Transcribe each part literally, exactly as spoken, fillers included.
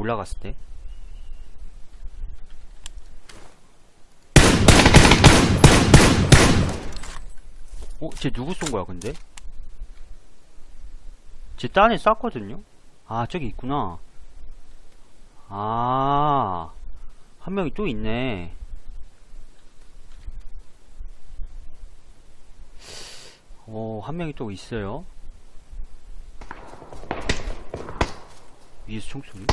올라갔을 때. 어? 쟤 누구 쏜 거야 근데? 쟤 딴에 쐈거든요? 아 저기 있구나. 아 한 명이 또 있네. 어, 한 명이 또 있어요. 위에서 총소리?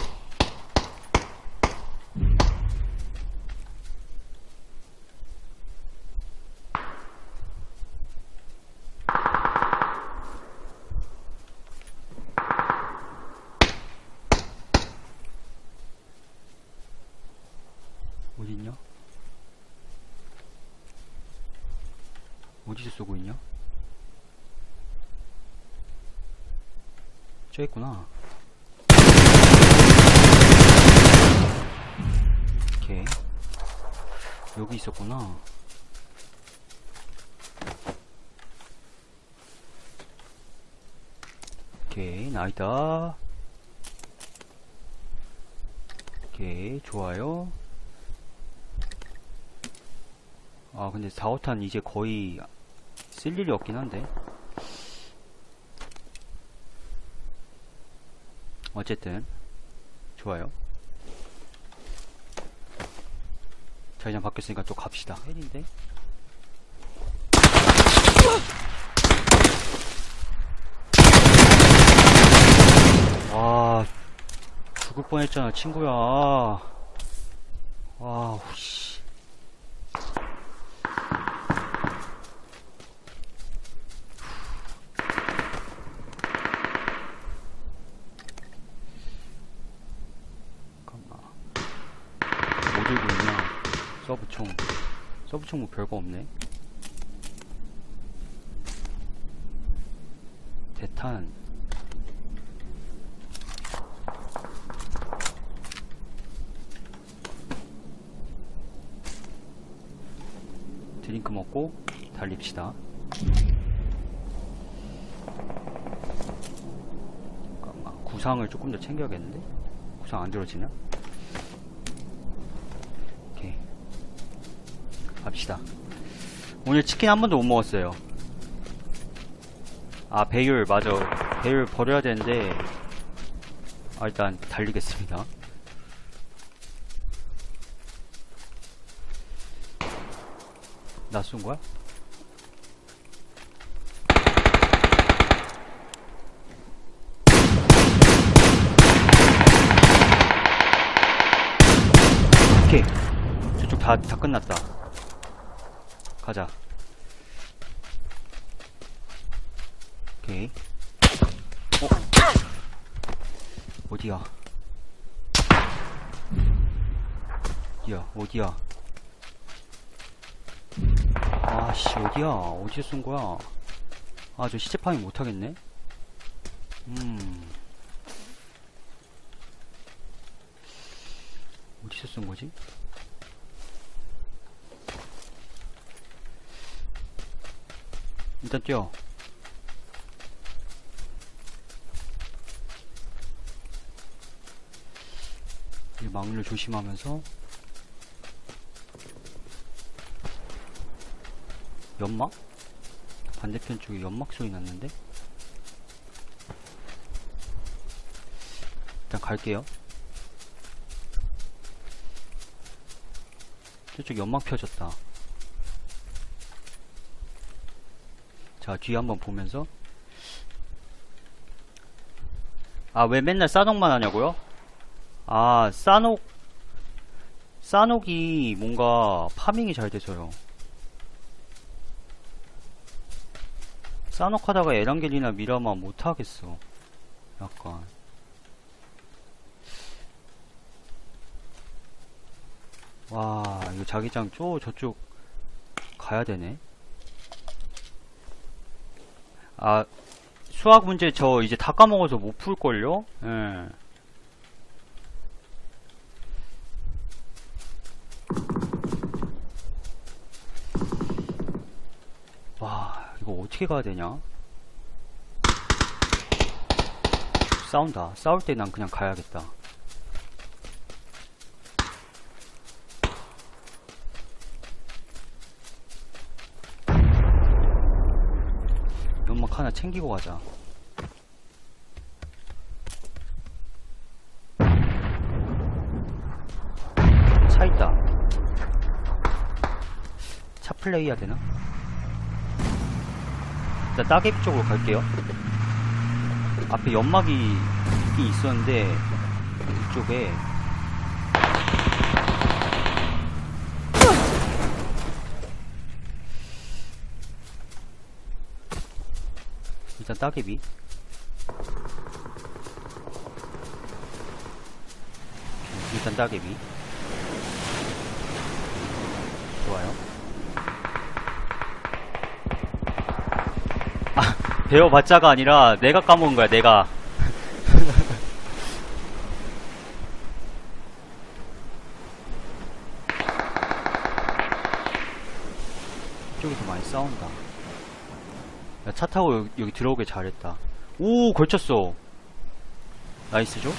어딨냐? 어디서 쏘고 있냐? 저 있구나. 오케이. 여기 있었구나. 오케이, 나이다. 오케이, 좋아요. 아, 근데 사, 오탄 이제 거의 쓸 일이 없긴 한데. 어쨌든, 좋아요. 자기장 바뀌었으니까 또 갑시다. 헬인데? 와, 죽을 뻔했잖아, 친구야. 와우, 씨. 뭐 들고 있냐? 서브총. 서브총 뭐 별거 없네. 대탄. 드링크 먹고 달립시다. 잠깐만, 구상을 조금 더 챙겨야겠는데? 구상 안 들어지나? 오케이. 갑시다. 오늘 치킨 한 번도 못 먹었어요. 아, 배율, 맞아. 배율 버려야 되는데, 아, 일단 달리겠습니다. 나 쏜 거야? 오케이. 저쪽 다, 다 끝났다. 가자. 오케이. 어? 어디야? 어디야? 어디야? 아씨, 어디야? 어디서 쏜 거야? 아, 저 시체 파밍 못하겠네? 음. 어디서 쏜 거지? 일단 뛰어. 이 막루를 조심하면서. 연막? 반대편 쪽에 연막 소리 났는데? 일단 갈게요. 저쪽 연막 펴졌다. 자, 뒤에 한번 보면서. 아, 왜 맨날 싸녹만 하냐고요? 아, 싸녹 싸녹이 뭔가 파밍이 잘 돼서요. 싸녹 하다가 에란겔이나 미라마 못하겠어. 약간. 와, 이거 자기장 쪼 저쪽 가야 되네. 아, 수학 문제 저 이제 다 까먹어서 못 풀걸요? 예. 와, 이거 어떻게 가야 되냐? 싸운다. 싸울 때 난 그냥 가야겠다. 하나 챙기고 가자. 차 있다. 차 플레이 해야 되나? 일단 따개비 쪽으로 갈게요. 앞에 연막이 있긴 있었는데 이쪽에 일단 따개비. 일단 따개비. 좋아요. 아, 배워봤자가 아니라 내가 까먹은 거야, 내가. 이쪽에서 많이 싸운다. 야, 차 타고 여기, 여기 들어오길 잘했다. 오, 걸쳤어. 나이스죠?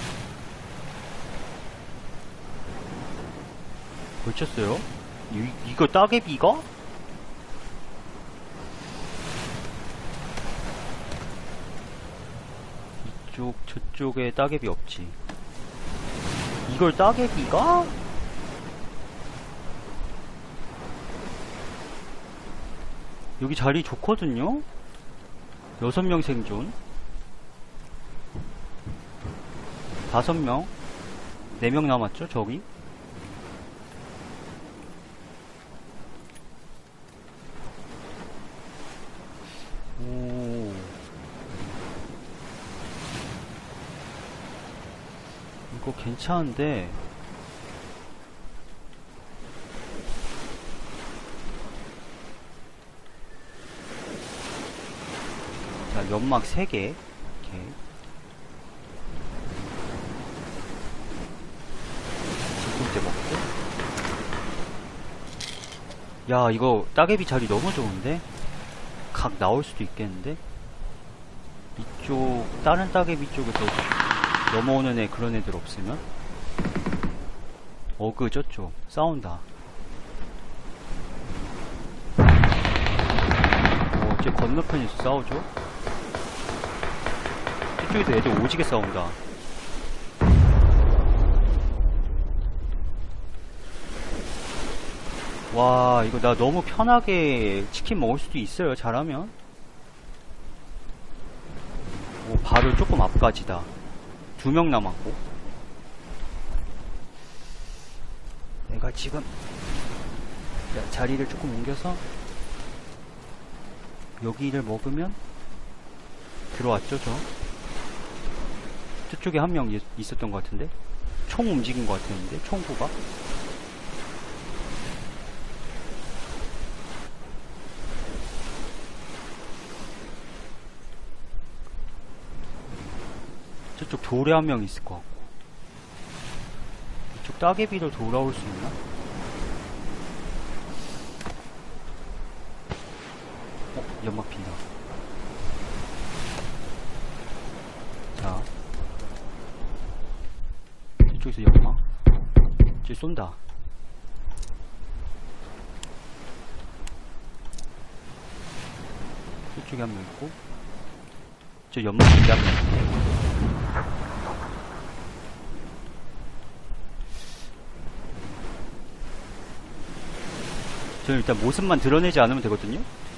걸쳤어요? 이, 이거 따개비가? 이쪽, 저쪽에 따개비 없지. 이걸 따개비가? 여기 자리 좋거든요? 여섯 명 생존. 다섯 명. 네 명 남았죠, 저기? 오. 이거 괜찮은데. 자, 연막 세 개. 이렇게. 지금째 먹고. 야, 이거 따개비 자리 너무 좋은데? 각 나올 수도 있겠는데? 이쪽, 다른 따개비 쪽에서 넘어오는 애, 그런 애들 없으면? 어그 저쪽, 싸운다. 어, 쟤 건너편에서 싸우죠? 저쪽에서 애들 오지게 싸운다. 와, 이거 나 너무 편하게 치킨 먹을 수도 있어요, 잘하면. 오, 바로 조금 앞까지다. 두 명 남았고. 내가 지금 야, 자리를 조금 옮겨서 여기를 먹으면 들어왔죠, 저. 저쪽에 한 명 있었던 것 같은데? 총 움직인 것 같았는데? 총구가? 저쪽 돌에 한 명 있을 것 같고. 이쪽 따개비로 돌아올 수 있나? 어? 연막 핀다. 자, 이쪽에서 연막. 쟤 쏜다. 이쪽에 한 명 있고, 저 연막 핀데 한 명 있고. 저는 일단 모습만 드러내지 않으면 되거든요?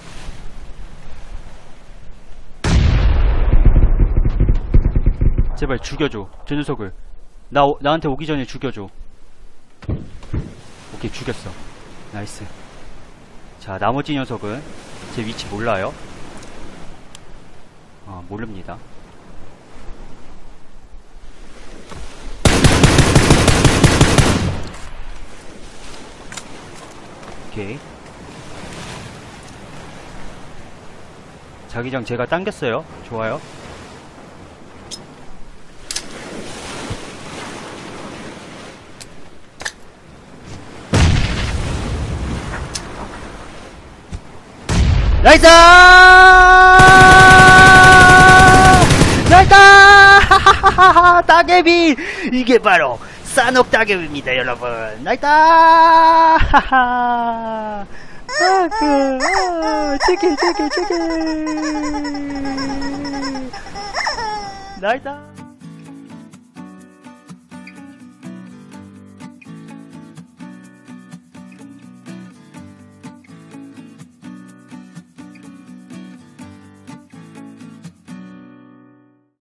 제발 죽여줘. 저 녀석을. 나, 나한테 오기 전에 죽여줘. 오케이, 죽였어. 나이스. 자, 나머지 녀석은 제 위치 몰라요. 아, 모릅니다. 오케이. 자기장 제가 당겼어요. 좋아요. 나이스! 나이스! 따개비! 이게 바로 싼옥 따개비입니다, 여러분. 나이스! 아, 그, 아, 저기, 저기, 저기. 나이다.